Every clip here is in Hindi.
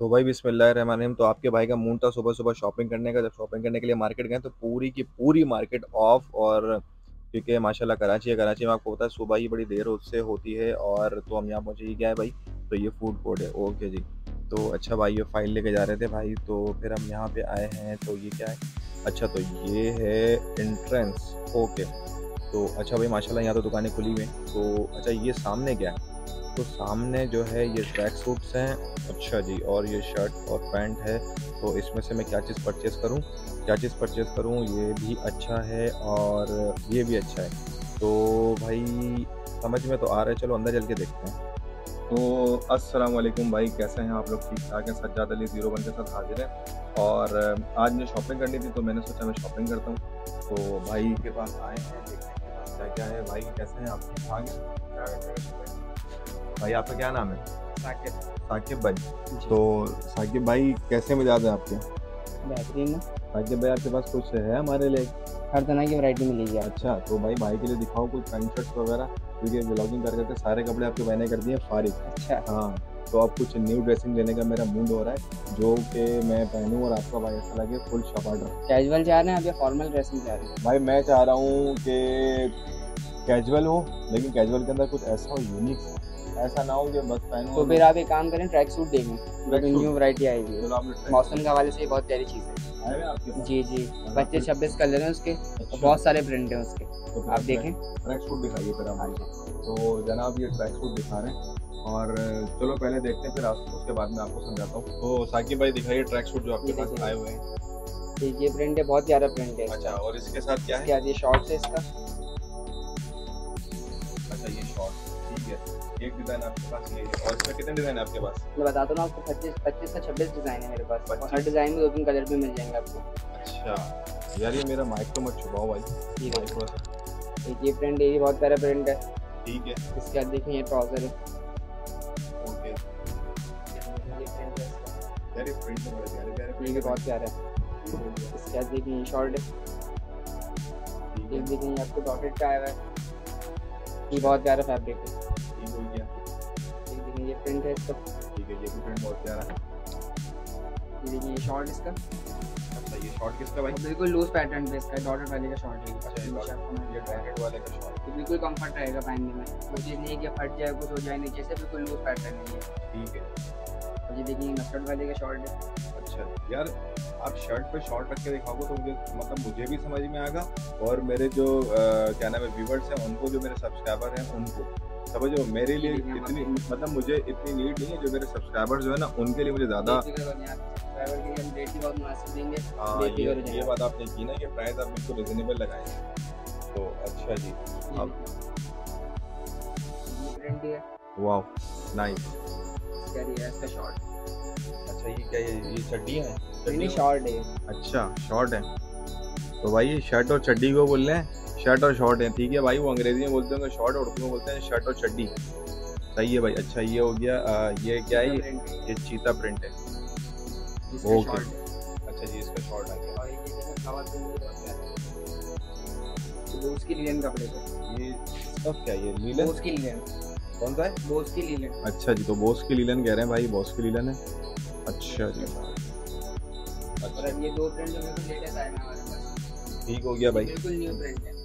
तो भाई बिस्मिल्लाहिर्रहमानिर्रहीम। तो आपके भाई का मूड था सुबह सुबह शॉपिंग करने का। जब शॉपिंग करने के लिए मार्केट गए तो पूरी की पूरी मार्केट ऑफ। और क्योंकि माशाल्लाह कराची है, कराची में आपको पता है सुबह ही बड़ी देर उससे होती है। और तो हम यहाँ पहुँचे। ये क्या है भाई? तो ये फूड कोर्ट है। ओके जी। तो अच्छा भाई, ये फाइल लेके जा रहे थे भाई, तो फिर हम यहाँ पे आए हैं। तो ये क्या है? अच्छा, तो ये है एंट्रेंस। ओके। तो अच्छा भाई, माशाल्लाह यहाँ तो दुकानें खुली हुई हैं। तो अच्छा, ये सामने क्या है? तो सामने जो है ये ट्रैक सूट्स हैं। अच्छा जी। और ये शर्ट और पैंट है। तो इसमें से मैं क्या चीज़ परचेज़ करूँ? क्या चीज़ परचेज़ करूँ? ये भी अच्छा है और ये भी अच्छा है। तो भाई समझ में तो आ रहा है, चलो अंदर चल के देखते हैं। तो अस्सलाम वालेकुम भाई, कैसे हैं आप लोग? ठीक ठाक हैं? सज्जाद अली 01 के साथ हाजिर है। और आज मुझे शॉपिंग करनी थी तो मैंने सोचा मैं शॉपिंग करता हूँ। तो भाई के पास आए हैं, देखते हैं के पास क्या क्या है। भाई कैसे हैं आप? ठीक ठाक हैं? भाई आपका क्या नाम है? साकिब। साकिब भाई। जी। तो साकिब भाई कैसे मिजाज है आपके? बेहतरीन है। साकिब भाई आपके पास कुछ है हमारे लिए? हर तरह की वैरायटी मिलेगी आपको। अच्छा, तो भाई के लिए दिखाओ कुछ पैंट शर्ट्स वगैरह, क्योंकि ब्लॉगिंग कर करके सारे कपड़े आपके भाई ने कर दिए फारिग। अच्छा। हाँ। तो अब कुछ न्यू ड्रेसिंग लेने का मेरा मूड हो रहा है, जो कि मैं पहनूं और आपका भाई ऐसा लगे फुल शपाट। कैजुअल चाह रहे हैं आप या फॉर्मल ड्रेसिंग चाह रहे हैं? भाई मैं चाह रहा हूँ कि कैजुअल हो, लेकिन कैजुअल के अंदर कुछ ऐसा हो यूनिक, ऐसा ना हो कि बस पहनो। तो फिर आप एक काम करें, ट्रैक सूट देखें, ट्रैक सूट? न्यू वैरायटी आई हुई चलो है। आपने मौसम के हवाले से ये बहुत प्यारी चीज़ है। आए हुए आपके पास? जी जी। हाँ, 25-26 कलर हैं उसके और अच्छा। बहुत सारे प्रिंट हैं उसके। तो आप देखें। ट्रैक सूट दिखाइए फिर आप मुझे। तो जनाब ये ट्रैक सूट दिखा रहे हैं। और चलो पहले देखते हैं, फिर उसके बाद मैं आपको समझाता हूँ। तो साकिब भाई दिखाइए ट्रैक सूट जो आपके ये पास देखिए। आए हुए हैं। ये प्रिंट है, बहुत प्यारा प्रिंट है अच्छा, इसका। और इसके साथ क्या इसके है? बाद ये शॉर्ट्स है इसका। अच्छा, ये शॉर्ट, ठीक है। एक डिज़ाइन आपके पास ये है, और इसमें कितने डिज़ाइन है आपके पास? मैं बताता हूँ आपको, 25 से 26 डिज़ाइन है मेरे पास, और हर 25? डिज़ाइन में 2-3 कलर भी मिल जाएंगे आपको। अच्छा यार, ये मेरा माइक तो मत छुपाओ भाई। ये माइक देखिए। थोड़ा सा। ये प्रिंट, ये भी बहुत प्यारा प्रिंट है। ठीक है। इसके बाद देखिए ये ट्राउज़र है। ओके। ये प्रिंट है इसका। यार ये प्रिंट तो बड़े प्यारे प्यारे ये प्रिंट भी है बहुत भाई। प्यारा है। ये हो गया। इसके बाद देखिए ये शॉर्ट है। ठीक ये है। देखिए ये आपको डॉटेड का आया हुआ है। ये बहुत प्यारा फैब्रिक है। ठीक हो गया। ये देखिए ये प्रिंट है इसका। ठीक है, ये भी प्रिंट बहुत प्यारा है। ये देखिए ये शॉर्ट इसका। अच्छा, ये शॉर्ट किसका भाई? और बिल्कुल लूज पैटर्न पे इसका डॉटेड वाले का शॉर्ट है। अच्छा, ये डॉटेड वाले का शॉर्ट। ये बिल्कुल कंफर्ट रहेगा पहनने में, कोई चीज़ नहीं है कि फट जाए कुछ हो जाए नीचे से, बिल्कुल लूज पैटर्न है ये। ठीक है। और ये देखिए मस्टर्ड वाले का शॉर्ट है। अच्छा यार, आप शर्ट पे शॉर्ट रख के दिखाओगे तो मुझे, मतलब मुझे भी समझ में आएगा, और मेरे जो क्या नाम है व्यूवर्स हैं उनको, जो मेरे सब्सक्राइबर हैं उनको, समझो मेरे लिए इतनी, मतलब मुझे इतनी नीड नहीं है। जो मेरे सब्सक्राइबर्स जो है ना, उनके लिए मुझे ज़्यादा। सब्सक्राइबर के लिए हम रेट भी बहुत मुनासिब देंगे। हाँ, बेफिक्र हो ये जाइए। बात आपने की ना कि प्राइस आप बिल्कुल रिजनेबल लगाएंगे। तो अच्छा जी। ये अब देखिए, ये प्रिंट है। वाह, नाइस। इसका ये है इसका शॉर्ट। अच्छा, ये क्या, ये चड्डी है? नहीं शॉर्ट है ये। अच्छा, शॉर्ट है। तो भाई शर्ट और चड्डी को बोल रहे हैं, शर्ट और शॉर्ट है, ठीक है भाई। वो अंग्रेजी में बोलते होंगे शॉर्ट, और उर्दू में बोलते हैं शर्ट और चड्डी। सही है भाई। अच्छा, ये हो गया। ये क्या है? ये चीता प्रिंट है। इसका ओके। शॉर्ट है। अच्छा जी, इसका शॉर्ट आ गया। और ये देखिए फ्लावर प्रिंट भी बहुत प्यारा है। ये बोस की लिनन कपड़े पे। ये सब क्या, ये लीलन? बोस की लिनन। कौन सा है? बोस की लिनन। अच्छा जी, तो बॉस की लीलन कह रहे हैं भाई, बॉस की लीलन है। अच्छा जी। और अच्छा, अब ये दो प्रिंट जो मेरे को लेटेस्ट आए हैं हमारे पास, ठीक हो गया भाई। बिल्कुल न्यू प्रिंट है।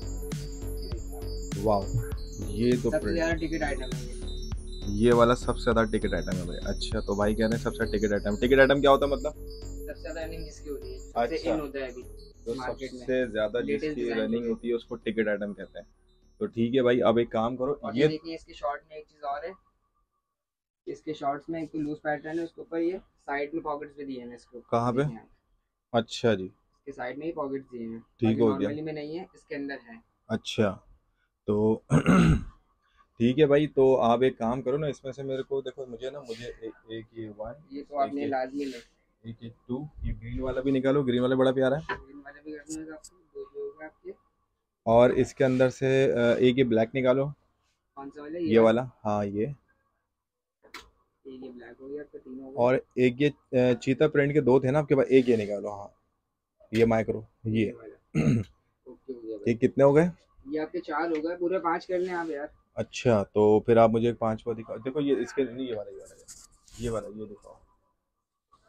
वाह, ये तो सबसे प्रिंट, ज़्यादा टिकट आइटम है ये वाला सबसे ज्यादा टिकट आइटम है भाई। अच्छा, तो भाई कह रहे हैं सबसे टिकट आइटम। टिकट आइटम क्या होता है मतलब? सबसे ज़्यादा रनिंग जिसकी हो रही है, सबसे अच्छा, इन होता है अभी तो मार्केट में, सबसे ज्यादा लेटेस्ट जिसकी डिज़ाइन जो रनिंग है। होती है उसको टिकट आइटम कहते हैं। तो ठीक है भाई, अब एक काम करो, और ये ये देखिए इसके शॉर्ट में एक चीज़ और है। इसके शॉर्ट्स में एक तो लूज पैटर्न है, उसके ऊपर ये साइड में पॉकेट्स भी दिए हैं इसको। कहाँ पे? देखिए आप, अच्छा जी, इसके साइड में ही पॉकेट्स दिए हैं, ठीक बाकी हो गया। नॉर्मली में नहीं है, इसके अंदर है। अच्छा, तो ठीक है भाई, तो आप एक काम करो ना, इसमें से मेरे को देखो, मुझे ना, मुझे एक ये वन, ये तो एक आपने लाजमी ले। एक ये टू, ये ग्रीन वाला भी निकालो, ग्रीन वाला बड़ा प्यारा है। ग्रीन वाले भी कर दूंगा आपको, दो जो होगा आपके। और इसके अंदर से एक ये ब्लैक निकालो, कौन सा वाले, ये ये वाला? वाला, हाँ ये। ये ब्लैक हो गया आपका, तीन हो गए। और एक ये चीता प्रिंट के दो थे ना आपके पास, एक ये निकालो, हाँ ये माइक्रो, ये ये वाला ओके हो गया ये भाई। कितने हो गए? ये आपके 4 हो गए, पूरे 5 कर लें आप यार। अच्छा, तो फिर आप मुझे एक पांचवा दिखाओ। देखो ये इसके नहीं, ये वाला, ये वाला, ये वाला, ये दिखाओ।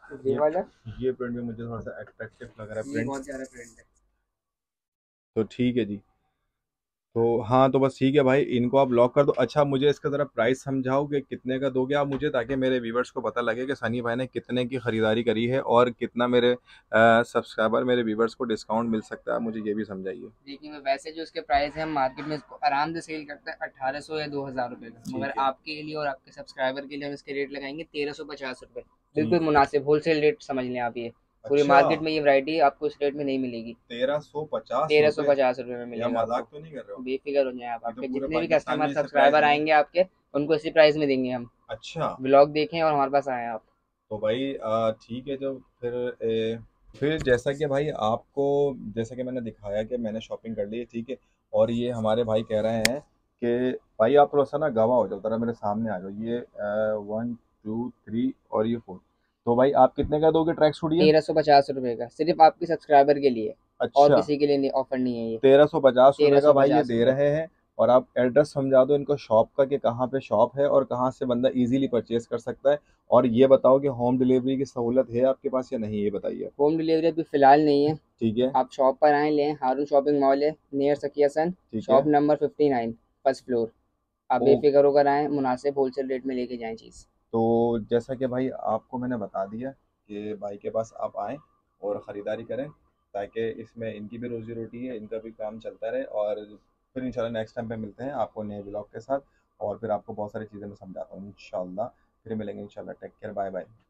ये वाला, ये प्रिंट भी मुझे थोड़ा सा अट्रैक्टिव लग रहा है ये प्रिंट। बहुत प्यारा प्रिंट है। तो ठीक है जी। तो हाँ, तो बस ठीक है भाई, इनको आप लॉक कर दो। अच्छा, मुझे इसका ज़रा प्राइस समझाओगे कितने का दोगे आप मुझे, ताकि मेरे व्यूवर्स को पता लगे कि सनी भाई ने कितने की ख़रीदारी करी है और कितना मेरे सब्सक्राइबर, मेरे व्यूवर्स को डिस्काउंट मिल सकता है, मुझे ये भी समझाइए। देखिए मैं वैसे जो इसके प्राइस है, हम मार्केट में इसको आराम से सेल करते हैं 1800 या 2000 रुपये का, मगर ठीक है। आपके लिए और आपके सब्सक्राइबर के लिए हम इसके रेट लगाएंगे 1350 रुपये। बिल्कुल ठीक है। मुनासिब होलसेल रेट समझ लें आप ये। पूरी अच्छा, मार्केट में ये वैरायटी आपको इस रेट में नहीं मिलेगी। 1350 रुपये? 1350 रुपये में या मिलेगा आपको। मजाक तो नहीं कर रहे हो? बेफिक्र हो जाए आप, ये तो आपके पूरे जितने भी पाकिस्तान में कस्टमर इससे प्राइस सब्सक्राइबर नहीं है। आएंगे आपके, उनको इसी प्राइस में देंगे हम। अच्छा। ब्लॉग देखें और हमारे पास आए आप। तो भाई ठीक है, जो फिर फिर जैसा कि भाई आपको, जैसा कि मैंने दिखाया कि मैंने शॉपिंग कर ली है, ठीक है। और ये हमारे भाई कह रहे हैं कि भाई आप थोड़ा सा ना गवाह हो जाओ, जरा मेरे सामने आ जाओ। ये 1 2 3 और ये 4। तो भाई आप कितने का दोगे ट्रैक सूट ये? 1350 रुपये का, सिर्फ आपके सब्सक्राइबर के लिए। और अच्छा, किसी के लिए ऑफर नहीं है ये। 1350 रुपये तेरह का सौ भाई ये पचास दे रुपये रहे हैं। और आप एड्रेस समझा दो इनको शॉप का, कि कहाँ पे शॉप है और कहाँ से बंदा इजीली परचेज कर सकता है। और ये बताओ कि होम डिलीवरी की सहूलत है आपके पास या नहीं, ये बताइए। होम डिलीवरी अभी फ़िलहाल नहीं है। ठीक है। आप शॉप पर आएँ लें, हारून शॉपिंग मॉल है नियर सकिया सन, ठीक है। Shop number 59, first floor. आप ओ, बेफिक्र होकर आएँ, मुनासिब होलसेल रेट में लेके जाएँ चीज़। तो जैसा कि भाई आपको मैंने बता दिया कि भाई के पास आप आएँ और ख़रीदारी करें, ताकि इसमें इनकी भी रोज़ी रोटी है, इनका भी काम चलता रहे। और फिर इंशाल्लाह नेक्स्ट टाइम पे मिलते हैं आपको नए ब्लॉग के साथ। और फिर आपको बहुत सारी चीज़ें मैं समझाता हूँ इंशाल्लाह। फिर मिलेंगे इंशाल्लाह। Take care, bye bye.